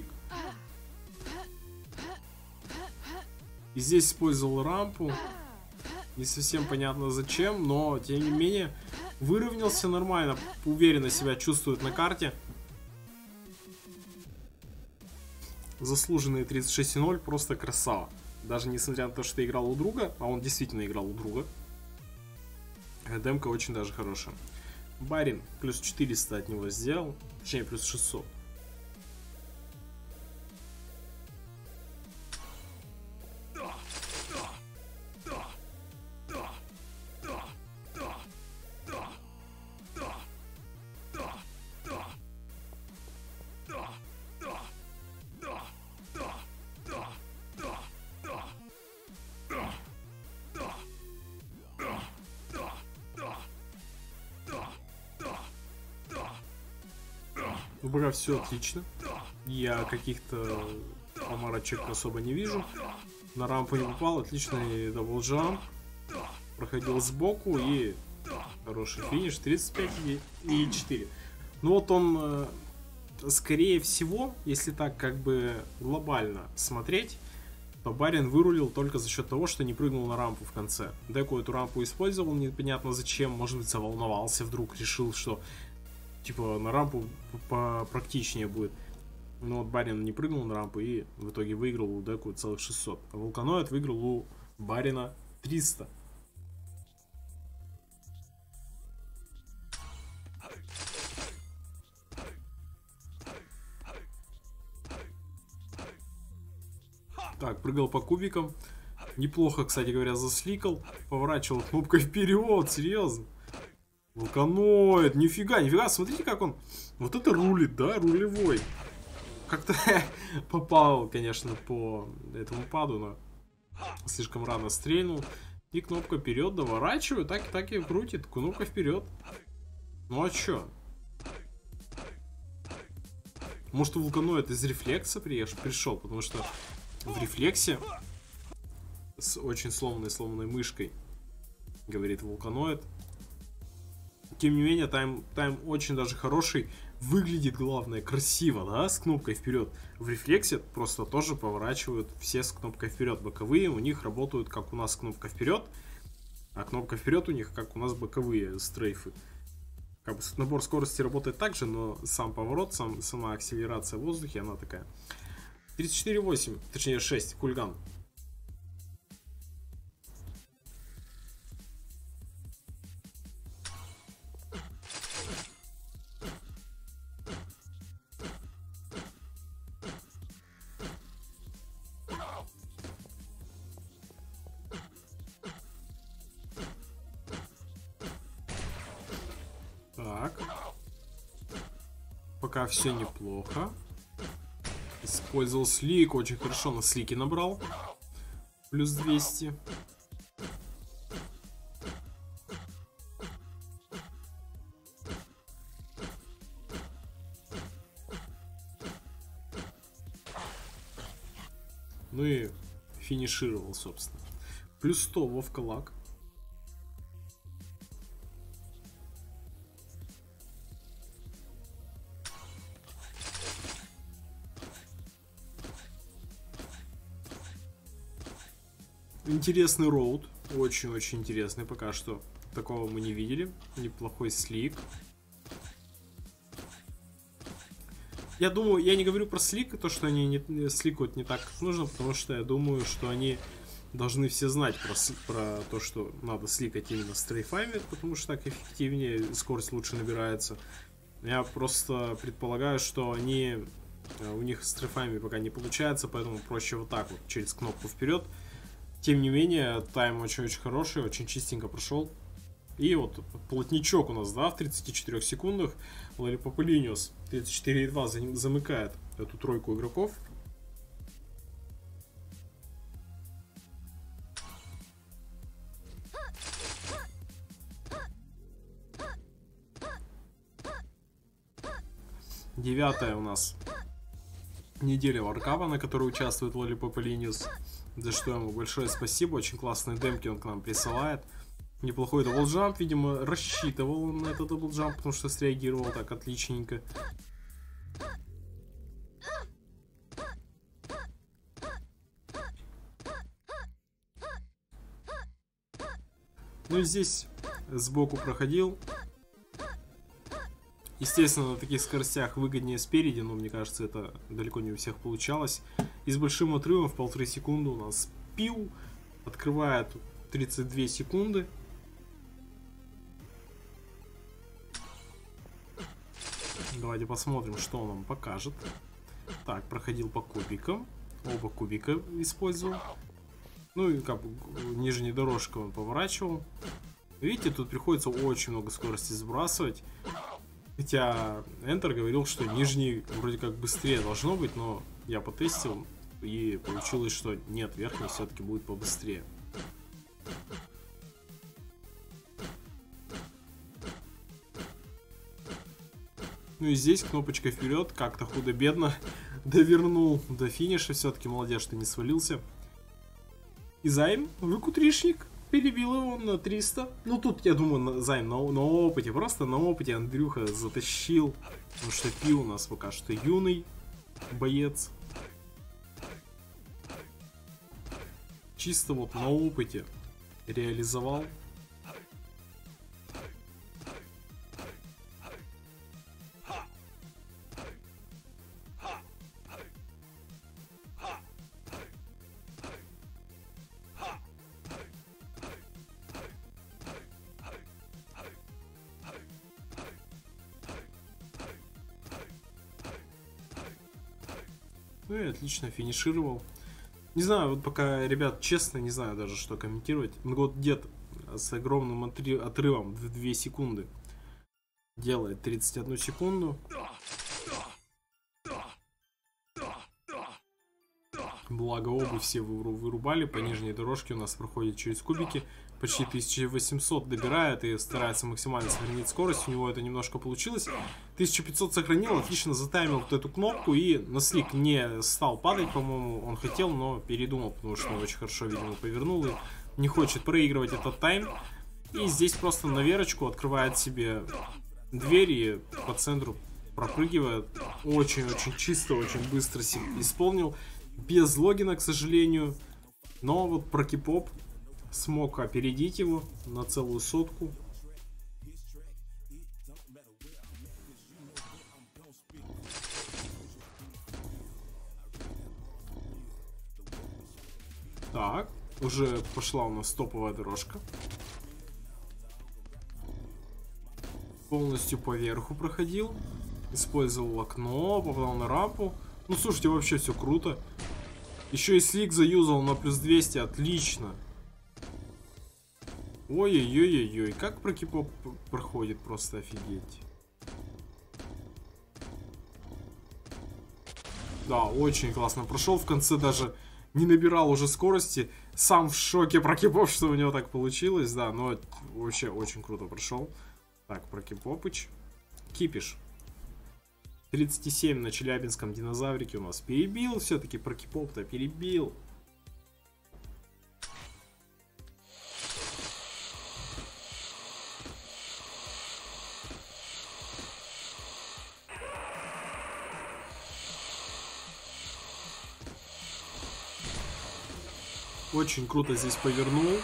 И здесь использовал рампу. Не совсем понятно зачем, но тем не менее выровнялся нормально, уверенно себя чувствует на карте. Заслуженные 36-0, просто красава. Даже несмотря на то, что играл у друга, а он действительно играл у друга. Демка очень даже хорошая. Барин плюс 400 от него сделал, точнее плюс 600. У Бога все отлично. Я каких-то помарочек особо не вижу. На рампу не попал. Отличный даблджамп. Проходил сбоку и хороший финиш. 35,4. Ну вот он, скорее всего, если так как бы глобально смотреть, то Барин вырулил только за счет того, что не прыгнул на рампу в конце. Деку эту рампу использовал, непонятно зачем. Может быть, заволновался вдруг, решил, что типа на рампу попрактичнее будет. Но вот Барин не прыгнул на рампу и в итоге выиграл у Деку целых 600. А Вулканоид выиграл у Барина 300. Так, прыгал по кубикам. Неплохо, кстати говоря, засликал. Поворачивал кнопкой вперед, серьезно. Вулканоид, нифига, смотрите, как он. Вот это рулит, да, рулевой. Как-то попал, конечно, по этому паду, но слишком рано стрельнул. И кнопка вперед, доворачиваю, так и крутит. Кнопка вперед. Ну а чё? Может, у Вулканоид из рефлекса пришел, потому что в рефлексе с очень сломанной мышкой, говорит Вулканоид. Тем не менее, тайм очень даже хороший. Выглядит, главное, красиво, да, с кнопкой вперед. В рефлексе просто тоже поворачивают все с кнопкой вперед. Боковые у них работают, как у нас кнопка вперед, а кнопка вперед у них, как у нас боковые стрейфы. Как бы набор скорости работает так же, но сам поворот, сама акселерация в воздухе, она такая. 34,8, точнее 6, кульган. Так. Пока все неплохо. Использовал слик, очень хорошо на слике набрал. Плюс 200. Ну и финишировал, собственно. Плюс 100 Вовка лак. Интересный роуд. Очень-очень интересный. Пока что такого мы не видели. Неплохой слик. Я думаю, я не говорю про слик, то, что они не сликают не так, как нужно, потому что я думаю, что они должны все знать про то, что надо сликать именно стрейфами, потому что так эффективнее, скорость лучше набирается. Я просто предполагаю, что у них с стрейфами пока не получается, поэтому проще вот так вот, через кнопку вперед. Тем не менее, тайм очень-очень хороший, очень чистенько прошел. И вот плотничок у нас, да, в 34 секундах. Lollipop Illinios 34,2 замыкает эту тройку игроков. Девятая у нас неделя варкапа, на которой участвует Lollipop Illinios. За что ему большое спасибо. Очень классные демки он к нам присылает. Неплохой даблджамп, видимо, рассчитывал он на этот даблджамп, потому что среагировал так отличненько. Ну и здесь сбоку проходил. Естественно, на таких скоростях выгоднее спереди, но мне кажется, это далеко не у всех получалось. И с большим отрывом в 1,5 секунды у нас Пиу открывает 32 секунды. Давайте посмотрим, что он нам покажет. Так, проходил по кубикам. Оба кубика использовал. Ну и как бы нижней дорожкой он поворачивал. Видите, тут приходится очень много скорости сбрасывать. Хотя Enter говорил, что нижний вроде как быстрее должно быть, но я потестил и получилось, что нет, верхний все-таки будет побыстрее. Ну и здесь кнопочка вперед, как-то худо-бедно довернул до финиша, все-таки молодец, что не свалился. И Займ, выкутришник, перебил его на 300. Ну тут, я думаю, Займ на опыте, просто на опыте Андрюха затащил. Потому что Пи у нас пока что юный боец. Чисто вот на опыте реализовал. Ну и отлично финишировал. Не знаю, вот пока, ребят, честно, не знаю даже, что комментировать. Ну вот дед с огромным отрывом в 2 секунды делает 31 секунду. Благо обувь все вырубали, по нижней дорожке у нас проходит через кубики. Почти 1800 добирает и старается максимально сохранить скорость. У него это немножко получилось. 1500 сохранил, отлично затаймил вот эту кнопку. И на слик не стал падать, по-моему, он хотел, но передумал, потому что он очень хорошо, видимо, повернул и не хочет проигрывать этот тайм. И здесь просто на верочку открывает себе дверь и по центру пропрыгивает. Очень-очень чисто, очень быстро исполнил. Без логина, к сожалению. Но вот Прокипоп смог опередить его на целую сотку. Так, уже пошла у нас топовая дорожка. Полностью по верху проходил. Использовал окно, попадал на рампу. Ну, слушайте, вообще все круто. Еще и слик заюзал на плюс 200, отлично. Ой-ой-ой-ой, как Прокипоп проходит, просто офигеть. Да, очень классно прошел, в конце даже не набирал уже скорости. Сам в шоке Прокипоп, что у него так получилось, да, но вообще очень круто прошел. Так, Прокипопыч. Кипиш. 37 на челябинском динозаврике у нас перебил, все-таки Прокипоп-то перебил. Очень круто здесь повернул.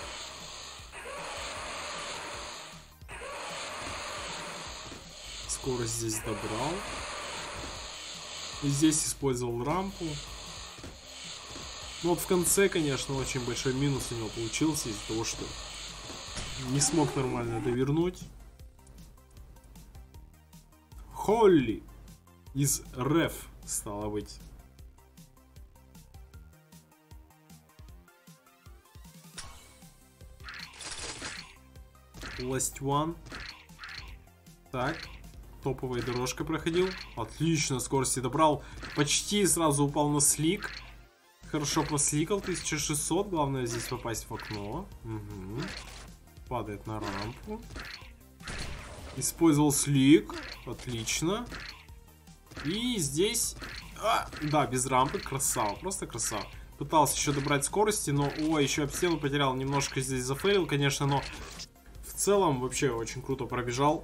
Скорость здесь добрал. И здесь использовал рампу. Ну вот в конце, конечно, очень большой минус у него получился из-за того, что не смог нормально довернуть. Холли из РФ, стало быть. Last one. Так. Топовая дорожка проходил. Отлично, скорости добрал. Почти сразу упал на слик. Хорошо просликал. 1600. Главное здесь попасть в окно. Угу. Падает на рампу. Использовал слик. Отлично. И здесь... да, без рампы. Красава. Просто красава. Пытался еще добрать скорости, но... Ой, еще об стену потерял. Немножко здесь зафейлил, конечно, но... В целом, вообще, очень круто пробежал.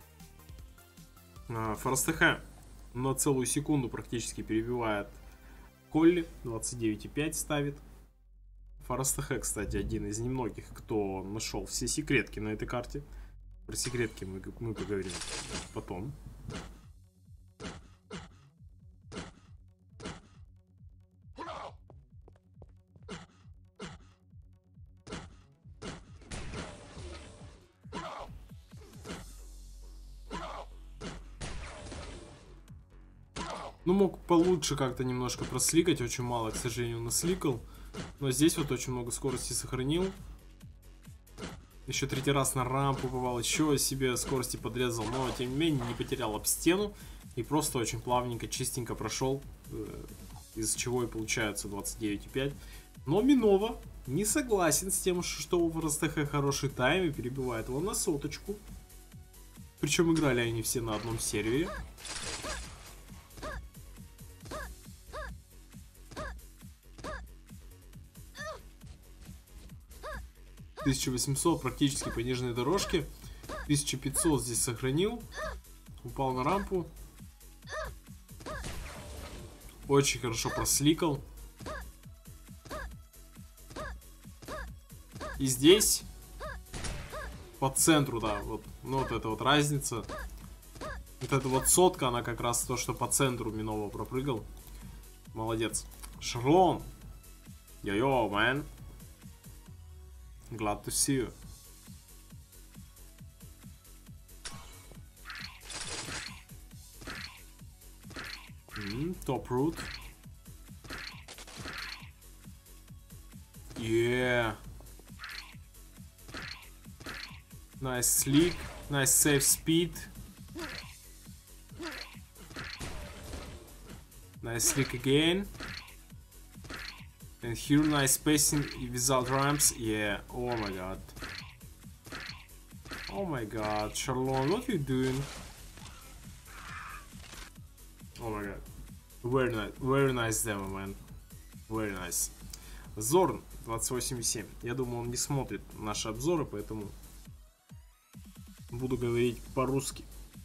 ФРСТХ на целую секунду практически перебивает Колли. 29,5 ставит. ФРСТХ, кстати, один из немногих, кто нашел все секретки на этой карте. Про секретки мы поговорим потом. Ну, мог получше как-то немножко просликать. Очень мало, к сожалению, насликал. Но здесь вот очень много скорости сохранил. Еще третий раз на рампу бывал. Еще себе скорости подрезал. Но, тем не менее, не потерял об стену. И просто очень плавненько, чистенько прошел. Из-за чего и получается 29,5. Но Минова не согласен с тем, что у ФРСТХ хороший тайм. И перебивает его на соточку. Причем играли они все на одном сервере. 1800 практически по нижней дорожке. 1500 здесь сохранил. Упал на рампу. Очень хорошо просликал. И здесь по центру, да, вот, ну, вот эта вот разница. Вот эта вот сотка, она как раз то, что по центру Минова пропрыгал. Молодец. Шарлон. Йо-йо, man. Glad to see you. Top root. Yeah. Nice sleek. Nice safe speed. Nice sleek again. And here nice spacing without ramps. Yeah. Oh my god. Oh my god. Charlon, what you doing? Oh my god. Very nice. Very nice demo, man. Very nice. Зорн 28,7. Я думаю, он не смотрит наши обзоры, поэтому буду говорить по-русски.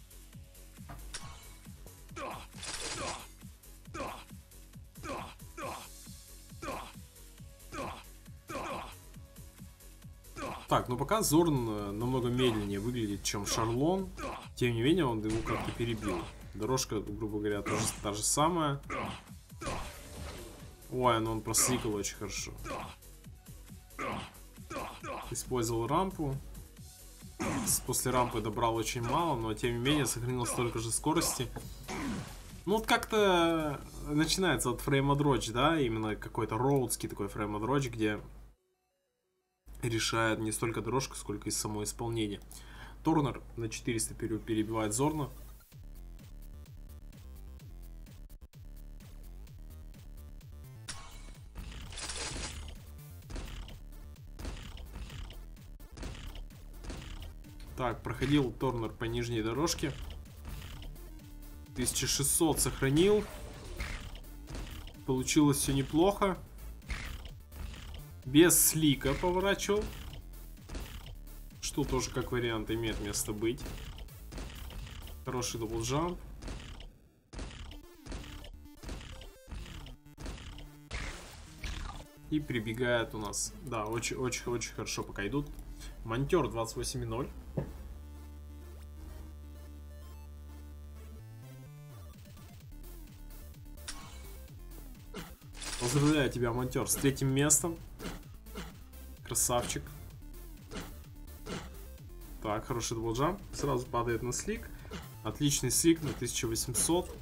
Так, ну пока Зорн намного медленнее выглядит, чем Шарлон. Тем не менее, он его как-то перебил. Дорожка, грубо говоря, тоже та же самая. Ой, но он просликал очень хорошо. Использовал рампу. После рампы добрал очень мало, но тем не менее сохранил столько же скорости. Ну вот как-то начинается от фреймодрочь, да, именно какой-то роудский такой фреймодрочь, где решает не столько дорожка, сколько и само исполнение. Торнер на 400 перебивает Зорна. Так, проходил Торнер по нижней дорожке. 1600 сохранил. Получилось все неплохо. Без слика поворачивал. Что тоже как вариант имеет место быть. Хороший даблджамп. И прибегает у нас. Да, очень хорошо пока идут. Монтер 28,0. Поздравляю тебя, Монтер, с 3-м местом. Красавчик. Так, хороший даблджамп. Сразу падает на слик. Отличный слик на 1800.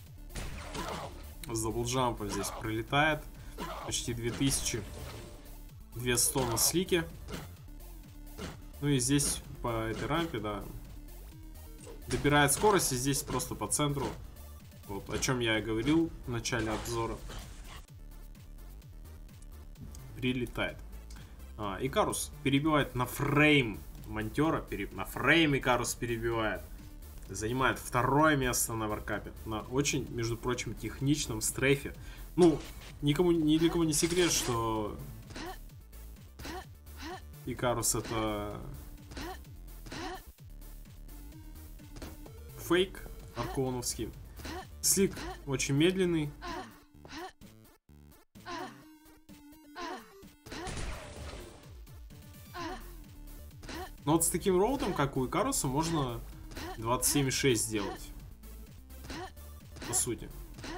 С даблджампом здесь пролетает. Почти 2000. 200 на слике. Ну и здесь по этой рампе, да. Добирает скорость, и здесь просто по центру. Вот, о чем я и говорил в начале обзора. Прилетает. Икарус перебивает на фрейм Монтера. На фрейм Икарус перебивает. Занимает второе место на варкапе. На очень, между прочим, техничном стрейфе. Ну, ни для кого не секрет, что Икарус это фейк арконовский. Слик очень медленный. Но вот с таким роутом, как у Икаруса, можно 27,6 сделать. По сути.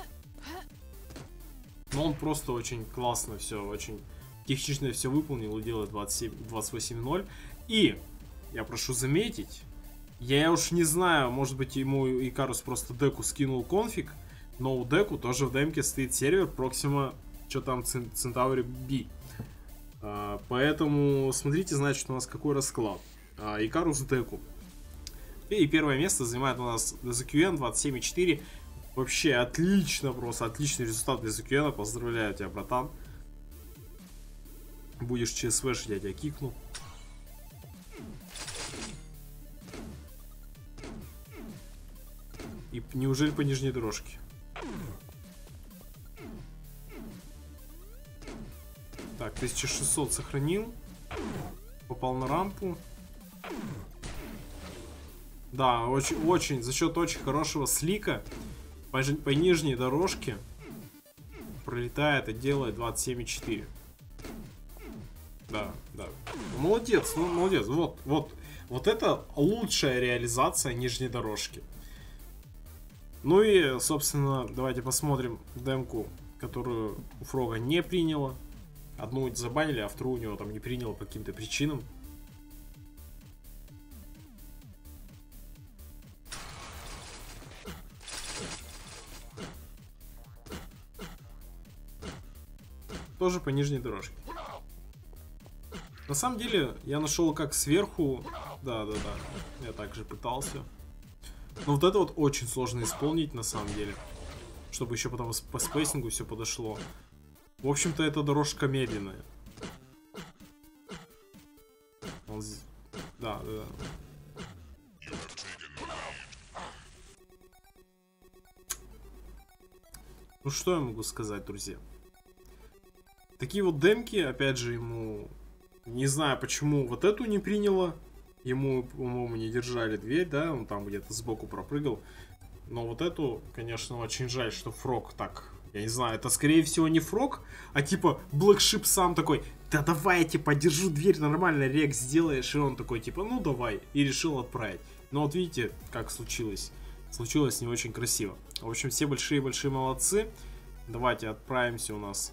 Но он просто очень классно все, очень технично все выполнил и делает 28,0. И, я прошу заметить, я уж не знаю, может быть ему Икарус просто деку скинул конфиг, но у деку тоже в демке стоит сервер Proxima, что там, Centauri B. Поэтому смотрите, значит, у нас какой расклад. Икарус деку. И первое место занимает у нас DZQN 27,4. Вообще отлично, просто отличный результат для DZQN. Поздравляю тебя, братан. Будешь ЧСВшить, я тебя кикну. И неужели по нижней дорожке? Так, 1600 сохранил. Попал на рампу. Да, очень за счет очень хорошего слика по нижней дорожке пролетает и делает 27,4. Да. Молодец, молодец. Вот это лучшая реализация нижней дорожки. Ну и, собственно, давайте посмотрим демку, которую у Фрога не приняла. Одну забанили, а вторую у него там не приняло по каким-то причинам. Тоже по нижней дорожке. На самом деле, я нашел как сверху. Да. Я также пытался. Но вот это вот очень сложно исполнить на самом деле. Чтобы еще потом по спейсингу все подошло. В общем-то, эта дорожка медленная. Да. Ну что я могу сказать, друзья? Такие вот демки, опять же, ему... Не знаю, почему вот эту не приняло. Ему, по-моему, не держали дверь, да? Он там где-то сбоку пропрыгал. Но вот эту, конечно, очень жаль, что Фрог так... Я не знаю, это скорее всего не Фрог, а типа Блэкшип сам такой: да давай я типа держу дверь, нормально рек сделаешь. И он такой типа, ну давай. И решил отправить. Но вот видите, как случилось. Случилось не очень красиво. В общем, все большие-большие молодцы. Давайте отправимся у нас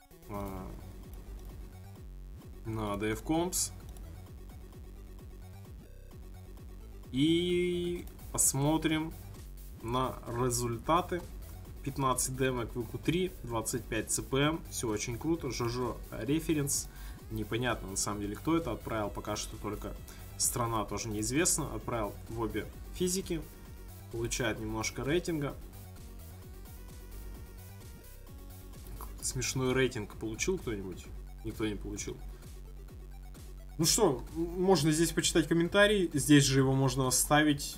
на DF Comps. И посмотрим на результаты. 15 демок в ИК3, 25 ЦПМ, все очень круто. Жожо референс, непонятно на самом деле кто это, отправил пока что только страна, тоже неизвестно. Отправил в обе физики, получает немножко рейтинга. Смешной рейтинг получил кто-нибудь? Никто не получил. Ну что, можно здесь почитать комментарий, здесь же его можно оставить.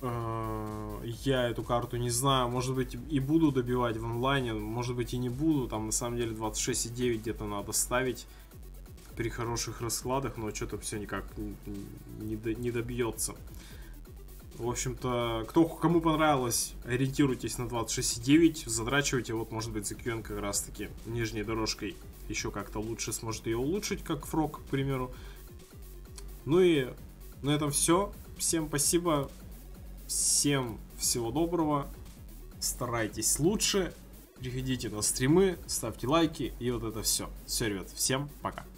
Я эту карту не знаю, может быть и буду добивать в онлайне, может быть и не буду, там на самом деле 26,9 где-то надо ставить при хороших раскладах, но что-то все никак не добьется. В общем-то, кому понравилось, ориентируйтесь на 26,9, задрачивайте, вот может быть ZQN как раз таки нижней дорожкой еще как-то лучше сможет ее улучшить, как Фрог, к примеру. Ну и на этом все, всем спасибо. Всем всего доброго, старайтесь лучше, приходите на стримы, ставьте лайки и вот это все. Все, ребят, всем пока.